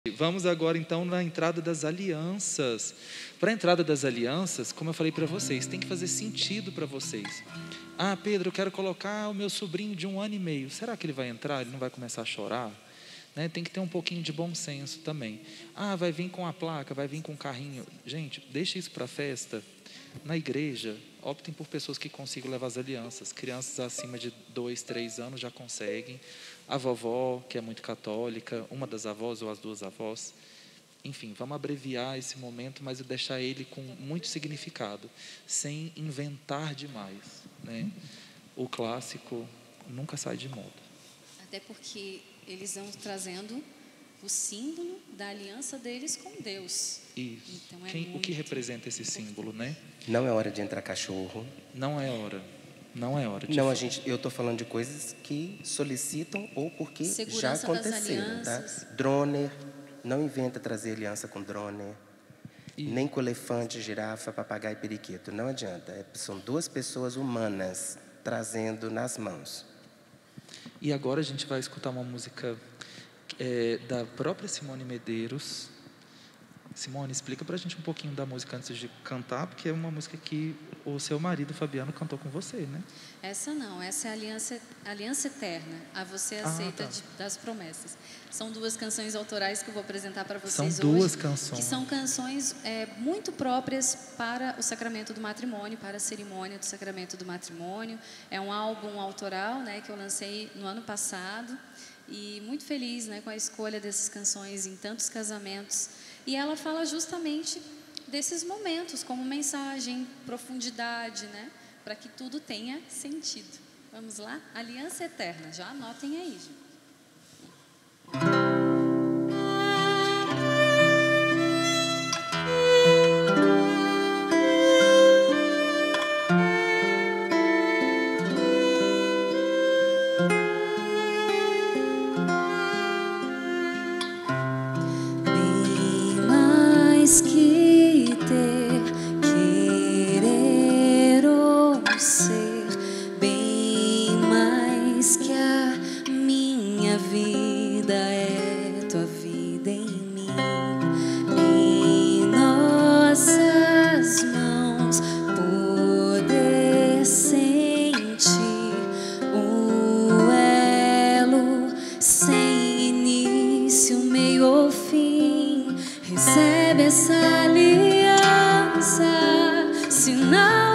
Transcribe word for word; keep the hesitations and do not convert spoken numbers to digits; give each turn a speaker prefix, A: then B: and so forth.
A: Vamos agora então na entrada das alianças. Para a entrada das alianças, como eu falei para vocês, tem que fazer sentido para vocês. Ah, Pedro, eu quero colocar o meu sobrinho de um ano e meio. Será que ele vai entrar? Ele não vai começar a chorar? Né? Tem que ter um pouquinho de bom senso também. Ah, vai vir com a placa, vai vir com o carrinho. Gente, deixa isso para a festa. Na igreja, optem por pessoas que consigam levar as alianças. Crianças acima de dois, três anos já conseguem. A vovó, que é muito católica, uma das avós ou as duas avós. Enfim, vamos abreviar esse momento, mas deixar ele com muito significado, sem inventar demais, né? O clássico nunca sai de moda.
B: Até porque eles vão trazendo o símbolo da aliança deles com Deus.
A: Isso.
B: Então, é
A: Quem,
B: muito
A: o que representa esse símbolo, né?
C: Não é hora de entrar cachorro.
A: Não é hora. Não é hora de
C: Não, a gente, eu estou falando de coisas que solicitam ou porque
B: Segurança
C: já aconteceram, tá? Droner, não inventa trazer aliança com droner. Isso. Nem com elefante, girafa, papagaio e periquito. Não adianta. É, são duas pessoas humanas trazendo nas mãos.
A: E agora a gente vai escutar uma música é, da própria Simone Medeiros. Simone, explica pra gente um pouquinho da música antes de cantar, porque é uma música que o seu marido, Fabiano, cantou com você, né?
B: Essa não, essa é a Aliança, Aliança Eterna, a Você Aceita, ah, tá. de, das Promessas. São duas canções autorais que eu vou apresentar para vocês hoje.
A: São duas canções.
B: Que são canções é, muito próprias para o sacramento do matrimônio, para a cerimônia do sacramento do matrimônio. É um álbum autoral, né, que eu lancei no ano passado. E muito feliz, né, com a escolha dessas canções em tantos casamentos. E ela fala justamente desses momentos, como mensagem, profundidade, né? Para que tudo tenha sentido. Vamos lá? Aliança Eterna. Já anotem aí, gente.
D: Que ter, querer ou ser, bem mais que a minha vida é tua vida em mim. Em nossas mãos poder sentir o elo sem início, meio ou fim. Recebe essa aliança, sinal